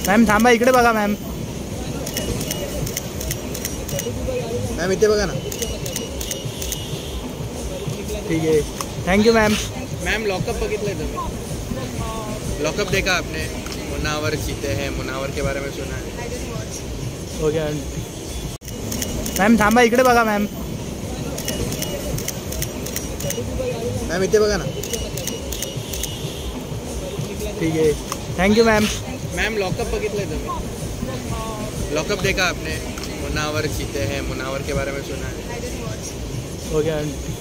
Ma'am थांबा, इकडे बघा मॅम. मॅम इथे बघा ना. ठीक आहे, थँक्यू मॅम. मॅम लॉकअप बघितलंय तुम्ही? लॉकअप देखा आपने? मुनावर जीते हैं, मुनावर के बारे में सुना है? ओके मॅम थांबा, इकडे बघा मॅम. मॅम इथे बघा ना. ठीक आहे, थँक्यू मॅम. मॅम लॉकअप बघितलंय तुम्ही? लॉकअप देखा आपने? मुनावर जीते हैं, मुनावर के बारे में सुना है? ओके